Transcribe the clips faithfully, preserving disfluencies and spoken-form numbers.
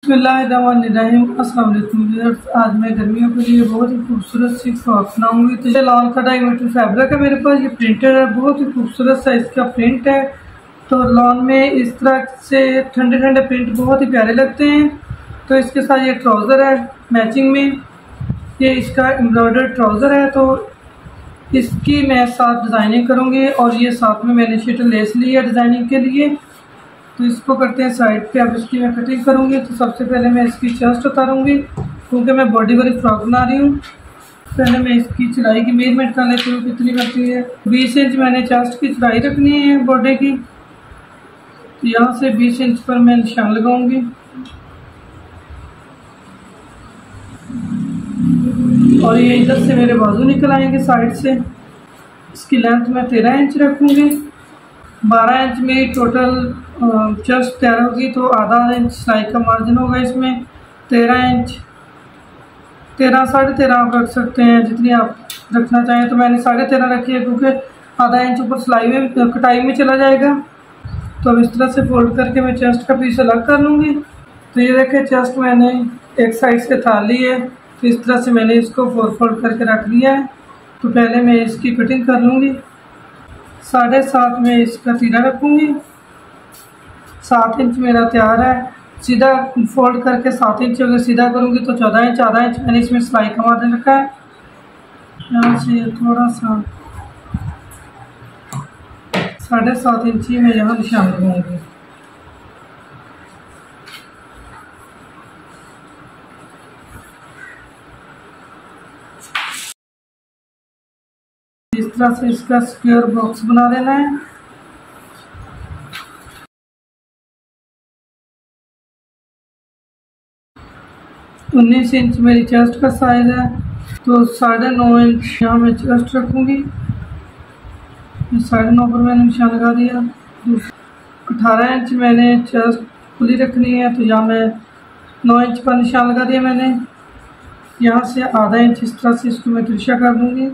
बिस्मिल्लाहिर्रहमानिर्रहीम। अस्सलाम वालेकुम व्यूअर्स, आज मैं गर्मियों के लिए बहुत ही खूबसूरत सी फ्रॉक बनाऊंगी। तो ये लॉन का ढाई मीटर फैब्रिक है मेरे पास। ये प्रिंटेड है, बहुत ही खूबसूरत सा इसका प्रिंट है। तो लॉन में इस तरह से ठंडे ठंडे प्रिंट बहुत ही प्यारे लगते हैं। तो इसके साथ ये ट्राउज़र है मैचिंग में, ये इसका एम्ब्रॉयडर्ड ट्राउज़र है। तो इसकी मैं साथ डिज़ाइनिंग करूँगी और ये साथ में मैंने शीट लेस ली है डिज़ाइनिंग के लिए। तो इसको करते हैं साइड पे। अब इसकी मैं कटिंग करूँगी। तो सबसे पहले मैं इसकी चेस्ट उतारूँगी क्योंकि मैं बॉडी वाली फ्रॉक बना रही हूँ। पहले मैं इसकी चौड़ाई की मेजरमेंट कर लेती हूँ कितनी बनती है। बीस इंच मैंने चेस्ट की चौड़ाई रखनी है बॉडी की। तो यहाँ से बीस इंच पर मैं निशान लगाऊंगी और ये इधर से मेरे बाजू निकल आएंगे साइड से। इसकी लेंथ मैं तेरह इंच रखूँगी। बारह इंच मेरी टोटल चेस्ट तैयार होगी, तो आधा इंच सिलाई का मार्जिन होगा इसमें। तेरह इंच, तेरह साढ़े तेरह आप रख सकते हैं जितनी आप रखना चाहें। तो मैंने साढ़े तेरह रखी है क्योंकि आधा इंच ऊपर सिलाई में कटाई में चला जाएगा। तो अब इस तरह से फोल्ड करके मैं चेस्ट का पीस अलग कर लूँगी। तो ये देखें, चेस्ट मैंने एक साइड से थाल ली है। तो इस तरह से मैंने इसको फोर फोल्ड करके रख लिया है। तो पहले मैं इसकी कटिंग कर लूँगी। साढ़े सात में इसका तीरा रखूँगी। सात इंच मेरा तैयार है। सीधा फोल्ड करके सात इंच अगर सीधा करूँगी तो चौदह इंच, आधा इंच मैंने इसमें सिलाई का मार्जिन रखा है। यहाँ से थोड़ा सा साढ़े सात इंच ही मैं यहाँ निशान लगाऊंगी। इस तरह से इसका स्क्वायर बॉक्स बना लेना है। उन्नीस इंच मेरी चेस्ट का साइज है, तो साढ़े नौ इंच यहाँ मैं चेस्ट रखूँगी। साढ़े नौ पर मैंने निशान लगा दिया। अठारह इंच मैंने चेस्ट खुली रखनी है, तो यहाँ मैं नौ इंच पर निशान लगा दिया मैंने। यहाँ से आधा इंच इस तरह से इसको मैं तिरछा कर दूँगी।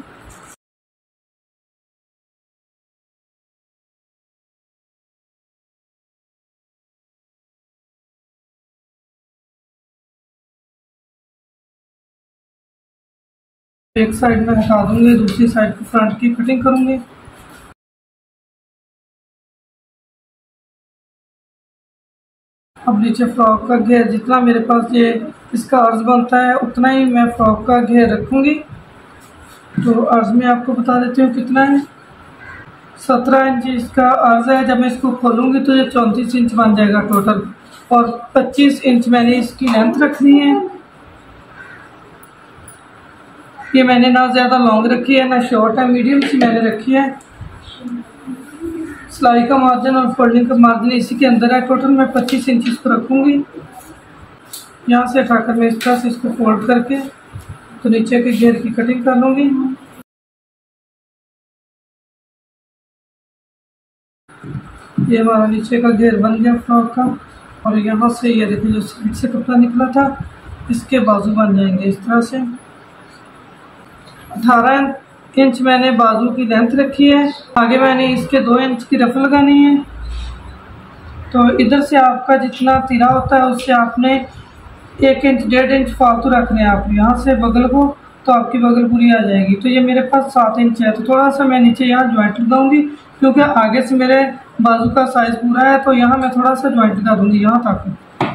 एक साइड में हटा दूंगी, दूसरी साइड को फ्रंट की कटिंग करूंगी। अब नीचे फ्रॉक का घेर जितना मेरे पास ये इसका अर्ज बनता है उतना ही मैं फ्रॉक का घेर रखूंगी। तो अर्ज में आपको बता देती हूँ कितना है। सत्रह इंच इसका अर्ज है। जब मैं इसको खोलूंगी तो ये चौंतीस इंच बन जाएगा टोटल। और पच्चीस इंच मैंने इसकी लेंथ रखनी है। ये मैंने ना ज़्यादा लॉन्ग रखी है ना शॉर्ट है, मीडियम सी मैंने रखी है। सिलाई का मार्जिन और फोल्डिंग का मार्जिन इसी के अंदर है। टोटल मैं पच्चीस इंच इसको रखूँगी। यहाँ से उठाकर मैं इस तरह से इसको फोल्ड करके तो नीचे के घेर की कटिंग कर लूँगी। ये हमारा नीचे का घेर बन गया फ्रॉक का। और यहाँ से ये देखिए जो साइड से कपड़ा निकला था इसके बाजू बन जाएंगे इस तरह से। अठारह इंच मैंने बाजू की लेंथ रखी है। आगे मैंने इसके दो इंच की रफ लगानी है। तो इधर से आपका जितना तीरा होता है उससे आपने एक इंच डेढ़ इंच फालतू रखने हैं आप यहाँ से बगल को, तो आपकी बगल पूरी आ जाएगी। तो ये मेरे पास सात इंच है, तो थोड़ा सा मैं नीचे यहाँ ज्वाइंट लगाऊंगी क्योंकि आगे से मेरे बाजू का साइज पूरा है। तो यहाँ मैं थोड़ा सा ज्वाइंट लगा दूंगी यहाँ तक।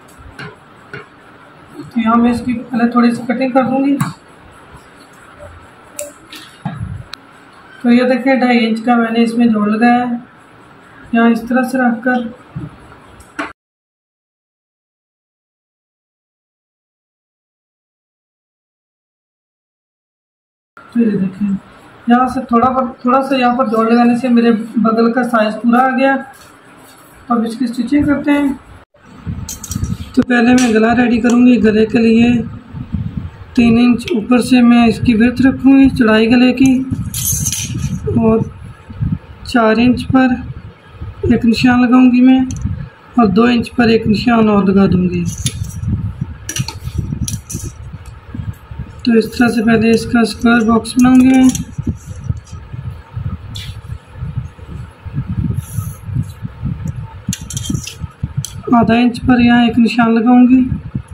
तो यहाँ मैं इसकी पहले थोड़ी सी कटिंग कर दूंगी। तो ये देखिए ढाई इंच का मैंने इसमें जोड़ लगाया है। यहाँ इस तरह से रखकर तो ये देखिए यहाँ से थोड़ा पर थोड़ा सा यहाँ पर जोड़ लगाने से मेरे बगल का साइज पूरा आ गया। अब इसकी स्टिचिंग करते हैं। तो पहले मैं गला रेडी करूँगी। गले के लिए तीन इंच ऊपर से मैं इसकी विड्थ रखूँगी चौड़ाई गले की, और चार इंच पर एक निशान लगाऊंगी मैं, और दो इंच पर एक निशान और लगा दूंगी। तो इस तरह से पहले इसका स्क्वायर बॉक्स बनाऊंगी मैं। आधा इंच पर यहाँ एक निशान लगाऊंगी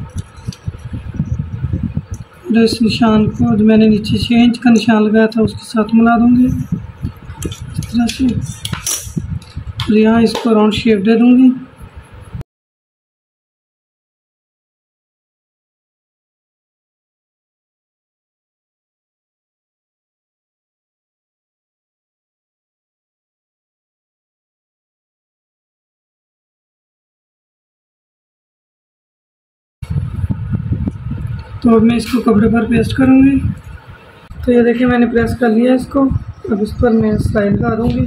और इस निशान को जो मैंने नीचे छः इंच का निशान लगाया था उसके साथ मिला दूंगी इस तरह से। और यहाँ इसको राउंड शेप दे दूंगी। तो अब मैं इसको कपड़े पर पेस्ट करूँगी। तो ये देखिए मैंने प्रेस कर लिया इसको। अब इस पर मैं सिलाई लगा दूँगी।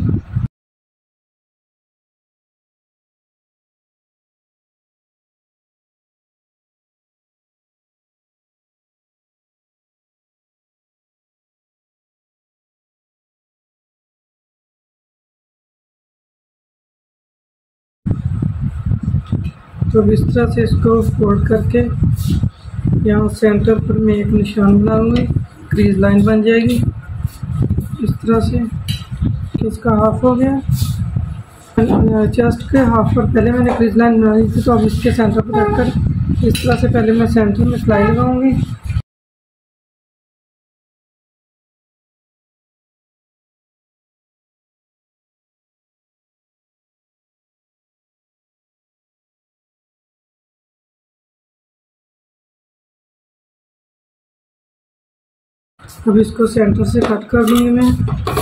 तो अब इस तरह से इसको फोल्ड करके यहाँ सेंटर पर मैं एक निशान बनाऊंगी, क्रीज लाइन बन जाएगी इस तरह से कि इसका हाफ हो गया। चेस्ट के हाफ पर पहले मैंने क्रीज लाइन बनाई थी, तो अब इसके सेंटर पर रखकर इस तरह से पहले मैं सेंटर में सिलाई लगाऊंगी। अब इसको सेंटर से कट कर दूंगी मैं।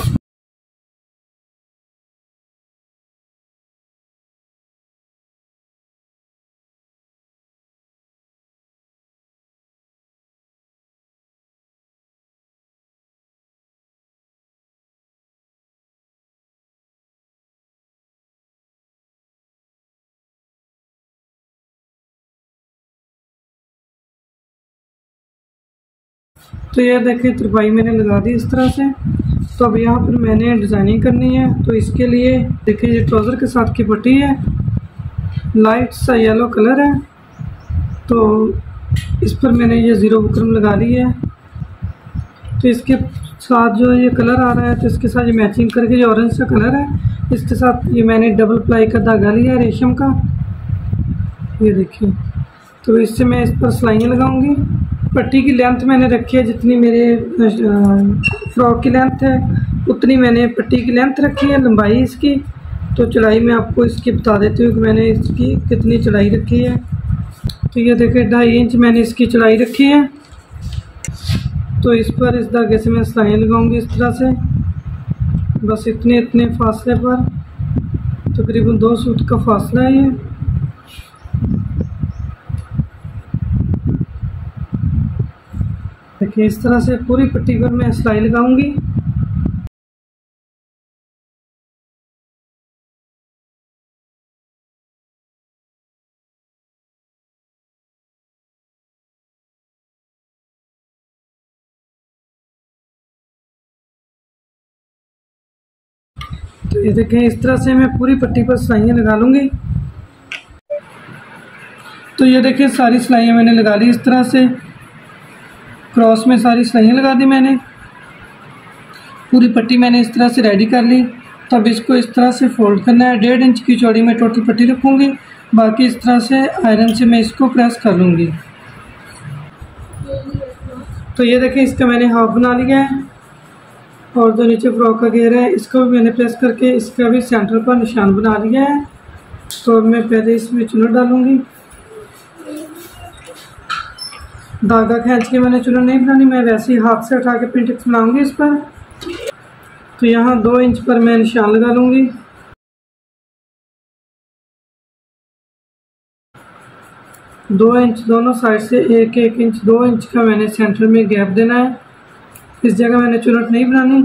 तो ये देखिए तुरपाई मैंने लगा दी इस तरह से। तो अब यहाँ पर मैंने डिज़ाइनिंग करनी है। तो इसके लिए देखिए ये ट्राउज़र के साथ की पट्टी है, लाइट सा येलो कलर है। तो इस पर मैंने ये ज़ीरो बुकरम लगा ली है। तो इसके साथ जो ये कलर आ रहा है, तो इसके साथ ये मैचिंग करके ये ऑरेंज सा कलर है, इसके साथ ये मैंने डबल प्लाई का धागा लिया है रेशम का, ये देखिए। तो इससे मैं इस पर सिलाइयाँ लगाऊंगी। पट्टी की लेंथ मैंने रखी है जितनी मेरे फ्रॉक की लेंथ है उतनी मैंने पट्टी की लेंथ रखी है, लंबाई इसकी। तो चौड़ाई मैं आपको इसकी बता देती हूँ कि मैंने इसकी कितनी चौड़ाई रखी है। तो ये देखिए ढाई इंच मैंने इसकी चौड़ाई रखी है। तो इस पर इस धागे से मैं सिलाइयाँ लगाऊंगी इस तरह से, बस इतने इतने फासले पर, तकरीबन दो सूत का फासला है ये। देखिए इस तरह से पूरी पट्टी पर मैं सिलाई लगाऊंगी। तो ये देखें इस तरह से मैं पूरी पट्टी पर सिलाइयाँ लगा लूँगी। तो ये देखिए सारी सिलाइयाँ मैंने लगा ली इस तरह से, क्रॉस में सारी सिलाइयाँ लगा दी मैंने। पूरी पट्टी मैंने इस तरह से रेडी कर ली। तब इसको इस तरह से फोल्ड करना है। डेढ़ इंच की चौड़ी में टोटल पट्टी रखूँगी, बाकी इस तरह से आयरन से मैं इसको प्रेस कर लूँगी। तो ये देखिए इसका मैंने हाफ बना लिया है और जो नीचे फ्रॉक का घेर है इसको भी मैंने प्रेस करके इसका भी सेंटर पर निशान बना लिया है। तो मैं पहले इसमें चुनर डालूँगी। धागा खींच के मैंने चुनर नहीं बनानी, मैं वैसे ही हाथ से उठा के प्रिंटेक्स बनाऊंगी इस पर। तो यहाँ दो इंच पर मैं निशान लगा लूँगी। दो इंच दोनों साइड से एक एक इंच दो इंच का मैंने सेंटर में गैप देना है। इस जगह मैंने चुनट नहीं बनानी।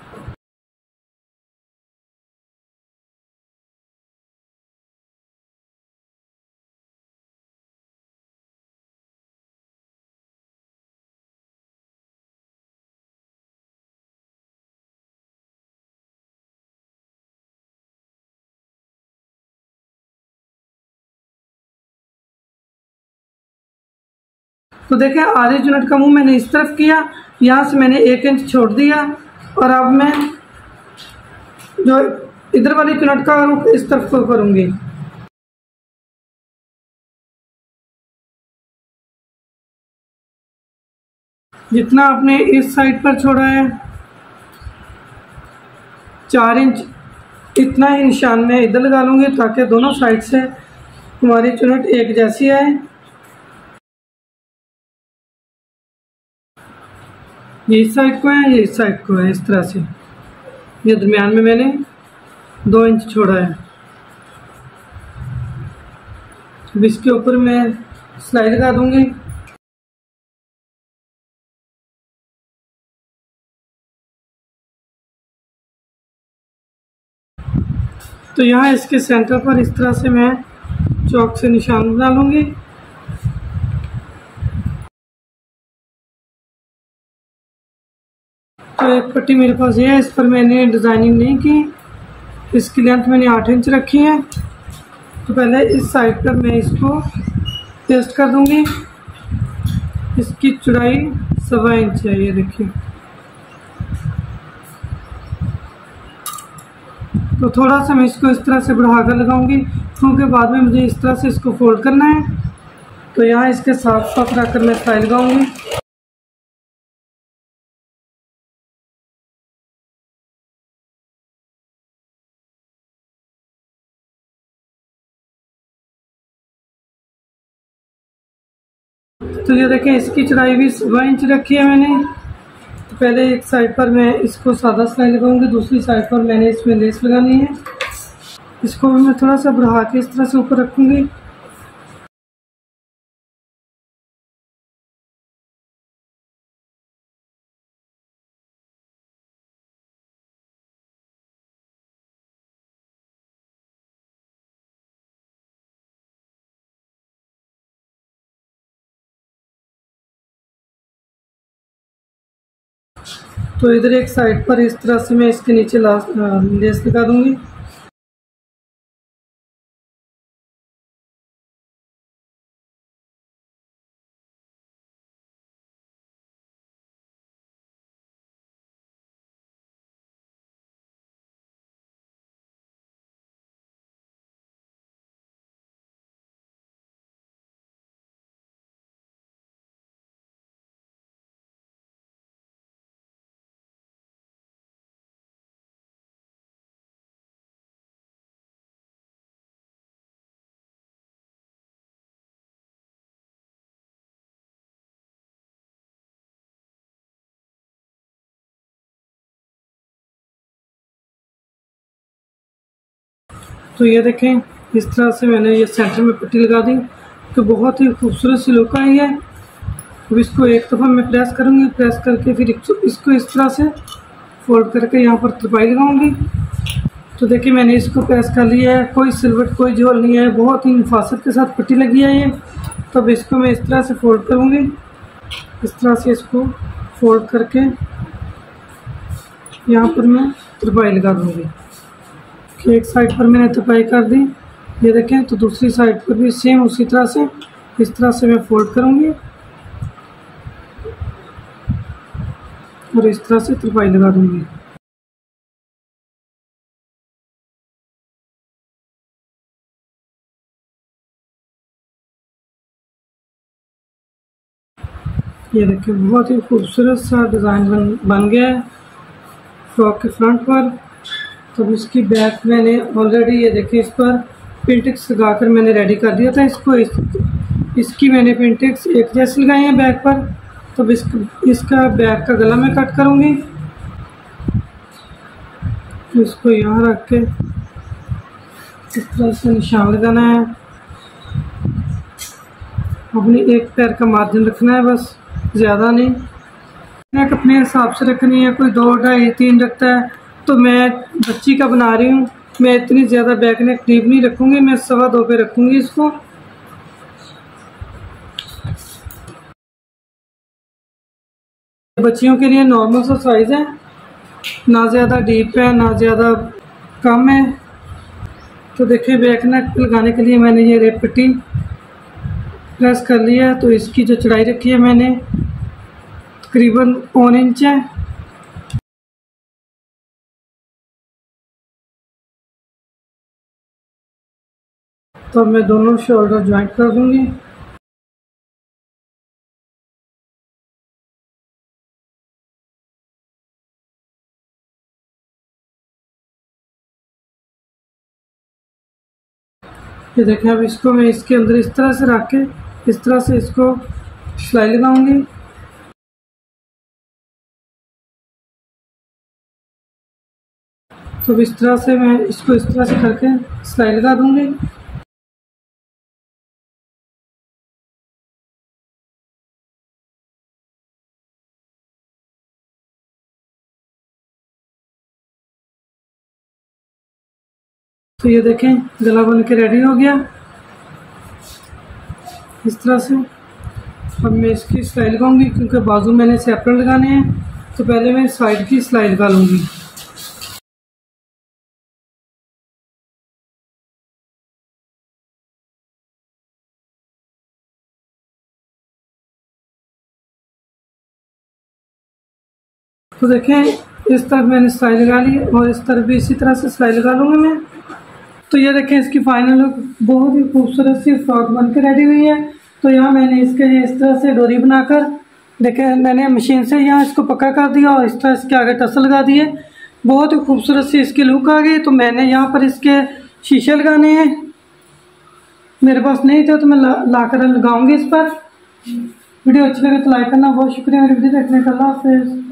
तो देखें आधे चुनट का मुंह मैंने इस तरफ किया, यहाँ से मैंने एक इंच छोड़ दिया और अब मैं जो इधर वाली चुनट का रुख इस तरफ को करूँगी। जितना आपने इस साइड पर छोड़ा है चार इंच, इतना ही निशान मैं इधर लगा लूँगी ताकि दोनों साइड से हमारी चुनट एक जैसी आए। ये इस साइड को है, ये इस साइड को है, इस तरह से। ये दरमियान में मैंने दो इंच छोड़ा है। अब इसके ऊपर मैं सिलाई लगा दूंगी। तो यहाँ इसके सेंटर पर इस तरह से मैं चौक से निशान बना लूँगी। तो एक पट्टी मेरे पास ये है, इस पर मैंने डिज़ाइनिंग नहीं की। इसकी लेंथ मैंने आठ इंच रखी है। तो पहले इस साइड पर मैं इसको पेस्ट कर दूँगी। इसकी चौड़ाई सवा इंच है, ये देखिए। तो थोड़ा सा मैं इसको इस तरह से बढ़ाकर लगाऊंगी क्योंकि बाद में मुझे इस तरह से इसको फोल्ड करना है। तो यहाँ इसके साथ साथ रखकर मैं सिलाई लगाऊंगी। तो ये देखें, इसकी चौड़ाई भी सवा इंच रखी है मैंने। तो पहले एक साइड पर मैं इसको सादा सिलाई लगाऊंगी, दूसरी साइड पर मैंने इसमें लेस लगानी है। इसको भी मैं थोड़ा सा बढ़ा के इस तरह से ऊपर रखूंगी। तो इधर एक साइड पर इस तरह से मैं इसके नीचे लास्ट लेस लगा दूंगी। तो ये देखें, इस तरह से मैंने ये सेंटर में पट्टी लगा दी। तो बहुत ही खूबसूरत सी लुक आई है। अब इसको एक दफ़ा मैं प्रेस करूँगी, प्रेस करके फिर इसको इस तरह से फोल्ड करके यहाँ पर तरपाई लगाऊंगी। तो देखिए, मैंने इसको प्रेस कर लिया है। कोई सिलवट, कोई झोल नहीं है, बहुत ही हिफाजत के साथ पट्टी लगी है ये। तो अब इसको मैं इस तरह से फोल्ड करूँगी। इस तरह से इसको फोल्ड करके यहाँ पर मैं तरपाई लगा दूँगी। एक साइड पर मैंने तरपाई कर दी, ये देखें। तो दूसरी साइड पर भी सेम उसी तरह से इस तरह से मैं फोल्ड करूँगी और इस तरह से तरपाई लगा दूँगी। ये देखिए, बहुत ही खूबसूरत सा डिज़ाइन बन बन गया है फ्रॉक के फ्रंट पर। तो इसकी बैक मैंने ऑलरेडी, ये देखिए, इस पर पिनटिक्स लगा कर मैंने रेडी कर दिया था इसको। इस, इसकी मैंने पिनटिक्स एक जैसी लगाई है बैक पर। तो इस, इसका बैक का गला मैं कट करूँगी। इसको यहाँ रख के इस तरह से निशान लगाना है। अपनी एक पैर का मार्जिन रखना है, बस, ज़्यादा नहीं। नेक अपने हिसाब से रखनी है। कोई दो ढाई तीन रखता है, तो मैं बच्ची का बना रही हूँ, मैं इतनी ज़्यादा बैक नेक डीप नहीं रखूँगी। मैं सवा दो पे रखूँगी इसको। बच्चियों के लिए नॉर्मल सा साइज़ है, ना ज़्यादा डीप है ना ज़्यादा कम है। तो देखिए, बैक नेक लगाने के लिए मैंने ये रेप पट्टी प्रेस कर लिया है। तो इसकी जो चौड़ाई रखी है मैंने तकरीबन पौन इंच है। तो मैं दोनों शोल्डर ज्वाइंट कर दूंगी। ये देखें, अब इसको मैं इसके अंदर इस तरह से रख के इस तरह से इसको सिलाई लगाऊंगी। तो इस तरह से मैं इसको इस तरह से करके सिलाई लगा दूंगी। तो ये देखें, गला बन के रेडी हो गया इस तरह से। अब मैं इसकी सिलाई लगाऊंगी, क्योंकि बाजू मैंने सेपरेट लगाने हैं, तो पहले मैं साइड की सिलाई लगा लूँगी। तो देखें, इस तरफ मैंने सिलाई लगा ली और इस तरफ भी इसी तरह से सिलाई लगा लूँगी मैं। तो ये देखें, इसकी फाइनल लुक बहुत ही खूबसूरत सी फ्रॉक बन के रेडी हुई है। तो यहाँ मैंने इसके लिए इस तरह से डोरी बनाकर देखें, मैंने मशीन से यहाँ इसको पक्का कर दिया और इस तरह इसके आगे टसल लगा दिए। बहुत ही खूबसूरत सी इसकी लुक आ गई। तो मैंने यहाँ पर इसके शीशे लगाने हैं, मेरे पास नहीं थे तो मैं ला, ला कर लगाऊंगी इस पर। वीडियो अच्छी लगे तो लाइक करना। बहुत शुक्रिया मेरी वीडियो देखने का। अल्लाह हाफ़िज़।